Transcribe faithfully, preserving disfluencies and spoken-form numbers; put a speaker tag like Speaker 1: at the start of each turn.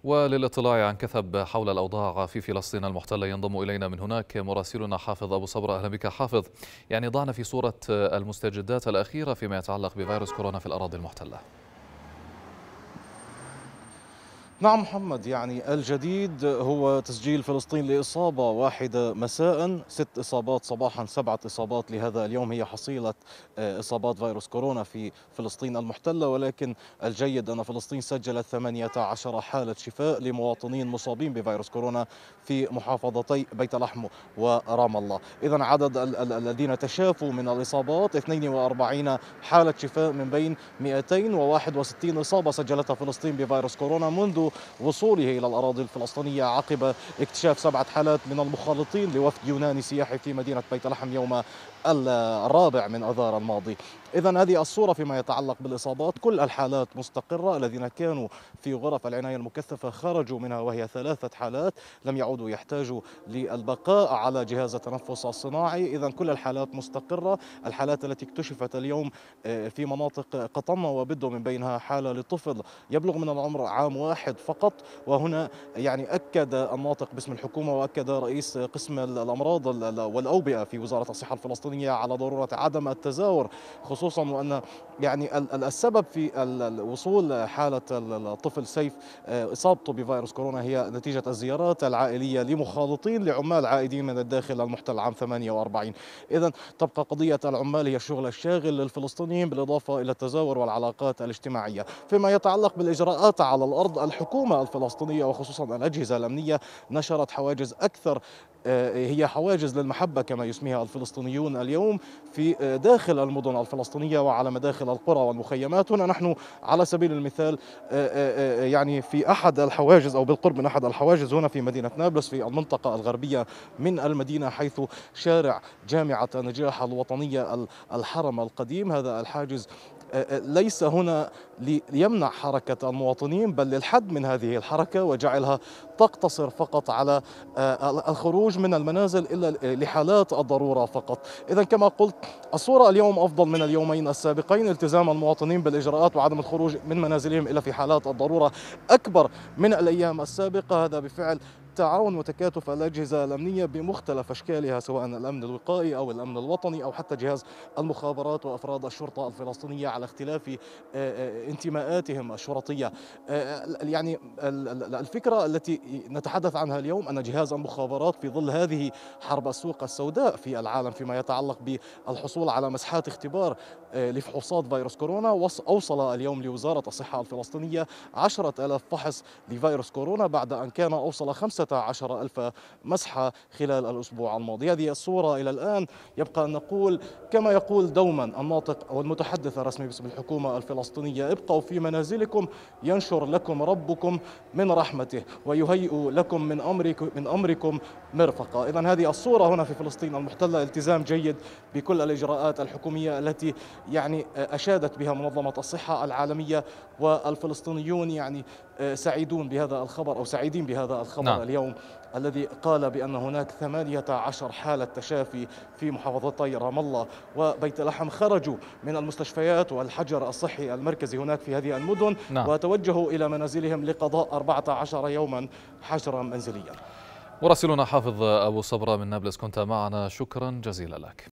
Speaker 1: وللاطلاع عن كثب حول الأوضاع في فلسطين المحتلة ينضم إلينا من هناك مراسلنا حافظ أبو صبرة. أهلا بك حافظ. يعني ضعنا في صورة المستجدات الأخيرة فيما يتعلق بفيروس كورونا في الأراضي المحتلة.
Speaker 2: نعم محمد، يعني الجديد هو تسجيل فلسطين لإصابة واحدة مساء، ست إصابات صباحا، سبعة إصابات لهذا اليوم هي حصيلة إصابات فيروس كورونا في فلسطين المحتلة. ولكن الجيد أن فلسطين سجلت ثمانية عشر حالة شفاء لمواطنين مصابين بفيروس كورونا في محافظتي بيت لحم ورام الله. إذا عدد الذين تشافوا من الإصابات اثنين وأربعين حالة شفاء من بين مئتين وواحد وستين إصابة سجلتها فلسطين بفيروس كورونا منذ وصوله إلى الأراضي الفلسطينية عقب اكتشاف سبعة حالات من المخالطين لوفد يوناني سياحي في مدينة بيت لحم يوم الرابع من أذار الماضي. إذن هذه الصورة فيما يتعلق بالإصابات. كل الحالات مستقرة، الذين كانوا في غرف العناية المكثفة خرجوا منها وهي ثلاثة حالات، لم يعودوا يحتاجوا للبقاء على جهاز التنفس الصناعي. إذن كل الحالات مستقرة. الحالات التي اكتشفت اليوم في مناطق قطنة وبدو من بينها حالة لطفل يبلغ من العمر عام واحد فقط. وهنا يعني أكد الناطق باسم الحكومة وأكد رئيس قسم الأمراض والأوبئة في وزارة الصحة الفلسطينية على ضرورة عدم التزاور، خصوصا وأن يعني السبب في وصول حالة الطفل سيف إصابته بفيروس كورونا هي نتيجة الزيارات العائلية لمخالطين لعمال عائدين من الداخل المحتل عام ثمانية وأربعين. إذن تبقى قضية العمال هي الشغل الشاغل للفلسطينيين بالإضافة إلى التزاور والعلاقات الاجتماعية. فيما يتعلق بالإجراءات على الأرض، الحكومة الفلسطينية وخصوصا الأجهزة الأمنية نشرت حواجز أكثر، هي حواجز للمحبة كما يسميها الفلسطينيون اليوم، في داخل المدن الفلسطينية وعلى مداخل القرى والمخيمات. هنا نحن على سبيل المثال يعني في أحد الحواجز أو بالقرب من أحد الحواجز هنا في مدينة نابلس في المنطقة الغربية من المدينة، حيث شارع جامعة النجاح الوطنية الحرم القديم. هذا الحاجز ليس هنا ليمنع حركة المواطنين بل للحد من هذه الحركة وجعلها تقتصر فقط على الخروج من المنازل إلا لحالات الضرورة فقط. إذا كما قلت الصورة اليوم أفضل من اليومين السابقين. التزام المواطنين بالإجراءات وعدم الخروج من منازلهم إلا في حالات الضرورة أكبر من الأيام السابقة. هذا بفعل تعاون وتكاتف الأجهزة الأمنية بمختلف أشكالها، سواء الأمن الوقائي أو الأمن الوطني أو حتى جهاز المخابرات وأفراد الشرطة الفلسطينية على اختلاف انتماءاتهم الشرطية. يعني الفكرة التي نتحدث عنها اليوم أن جهاز المخابرات في ظل هذه حرب السوق السوداء في العالم فيما يتعلق بالحصول على مسحات اختبار لفحوصات فيروس كورونا، أوصل اليوم لوزارة الصحة الفلسطينية عشرة آلاف فحص لفيروس كورونا بعد أن كان أوصل خمسة عشر ألف مسحة خلال الأسبوع الماضي. هذه الصورة إلى الآن. يبقى أن نقول كما يقول دوما الناطق والمتحدث الرسمي باسم الحكومة الفلسطينية: ابقوا في منازلكم ينشر لكم ربكم من رحمته ويهيئ لكم من أمركم من أمركم مرفقا. إذن هذه الصورة هنا في فلسطين المحتلة، التزام جيد بكل الإجراءات الحكومية التي يعني أشادت بها منظمة الصحة العالمية، والفلسطينيون يعني سعيدون بهذا الخبر أو سعيدين بهذا الخبر
Speaker 1: نعم.
Speaker 2: اليوم الذي قال بأن هناك ثمانية عشر حالة تشافي في محافظتي رام الله وبيت لحم خرجوا من المستشفيات والحجر الصحي المركزي هناك في هذه المدن.
Speaker 1: نعم.
Speaker 2: وتوجهوا إلى منازلهم لقضاء أربعة عشر يوما حجرا منزليا.
Speaker 1: مراسلنا حافظ أبو صبرة من نابلس كنت معنا، شكرا جزيلا لك.